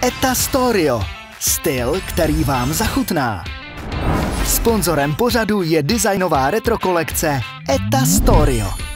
Eta Storio. Styl, který vám zachutná. Sponzorem pořadu je designová retro kolekce Eta Storio.